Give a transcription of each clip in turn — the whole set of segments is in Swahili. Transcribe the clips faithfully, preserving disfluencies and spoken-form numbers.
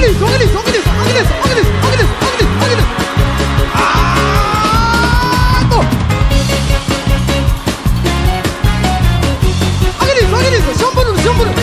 isso, olha isso, olha isso, olha isso, olha isso, olha isso, olha isso, olha isso. Ah, bom. Olha isso, olha isso, şamburu, şamburu.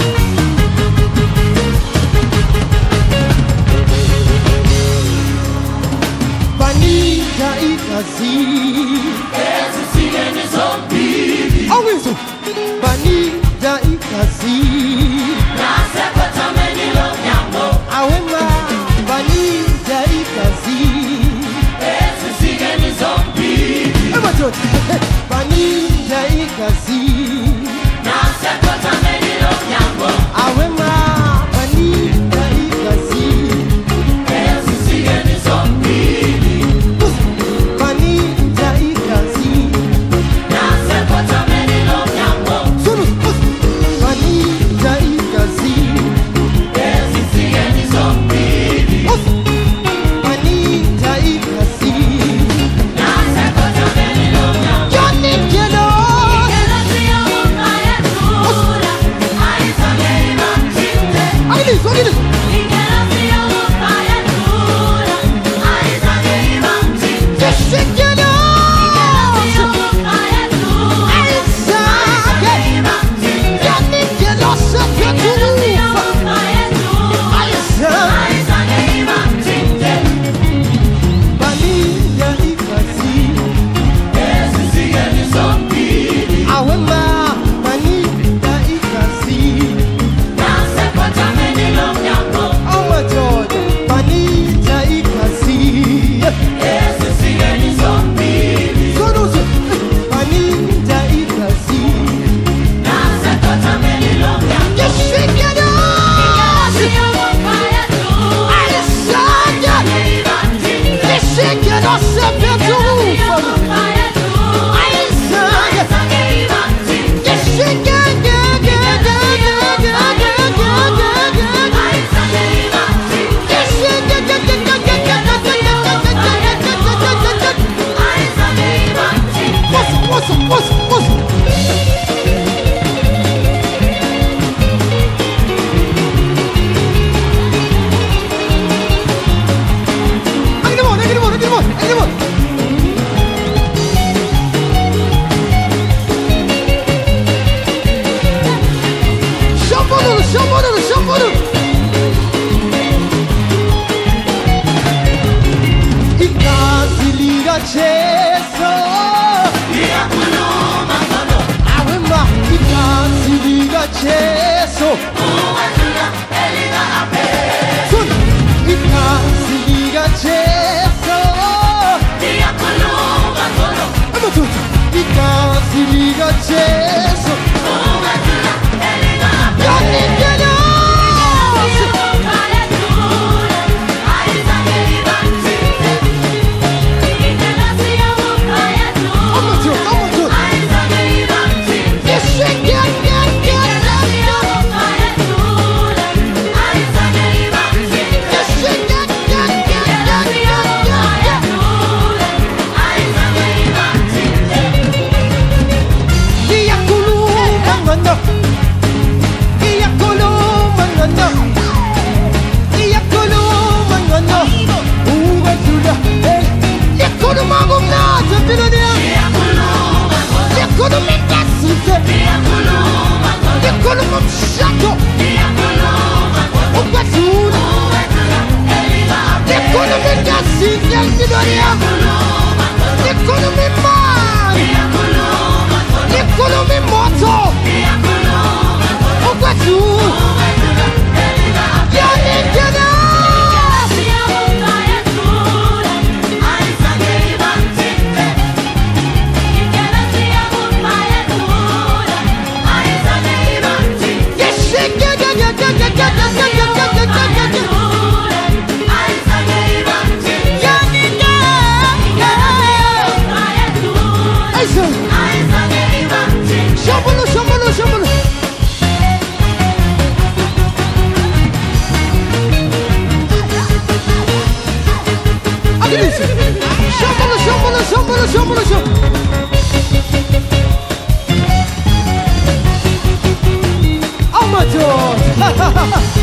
Vanita e Kazi, esse cigano zombi. olha isso. Vanita e Kazi, Nasce kwa tameni lo nyambo. awema. Vanita e Kazi, Esse cigano zombi. ema tot. Vanita e Kazi, Nasce kwa tameni lo nyambo. awema. Vanita e Kazi, Esse cigano zombi. Vanita e Kazi, Nasce kwa tameni lo nyambo. Sunus, Vanita e Kazi, Esse cigano zombi. Vanita e Kazi. Nasce kwa tameni lo nyambo. Johnny Kelo, Kela siya muna yetura. Aisa geiba chinte. olha isso, olha isso. Kela siya muna yetura. Aisa geiba chinte. Jesse Kelo, Aisa, Johnny Kelo, Sakaturufa, Aisa, Vanita e Kazi, awema. Vanita e Kazi, oh my God, Vanita e Kazi, Sunus, Vanita e Kazi, Jesse Kelo, Aisa, Jesse Kelo, Sakaturufa, Aisa, Jesse Moço, moço, moço. Aqui de volta, aqui de volta, aqui de volta, aqui de volta. Şamburu, şamburu, şamburu. İkazı liga ceso. Awema, ikazı liga ceso. Sun, ikazı liga ceso. Ema tut, ikazı liga ceso. Yani geliyor. Ama tut, ama tut. Yeşil gel, gel, gel, gel, gel. Yeşil gel, gel, gel, gel, gel, gel, gel. Iyakulu mangano, iyakulu mangano, iyakulu mangano. Uwetula, hey, iyakulu mangumna, tepilania. Iyakulu mikasite, iyakulu mumshato. Uwetula, iyakulu mikasite, tepilania. Iyakulu mimai, iyakulu mimoto. Uwetula, yani geliyor. Yeşil gel, gel, gel, gel, gel, gel, gel, gel, gel, gel, gel, gel, gel. Yani gel, gel. Ayşe, şambulu, şambulu, şambulu. Hadi neyse. Şambulu, şambulu, şambulu, şambulu, şambulu. Amateur.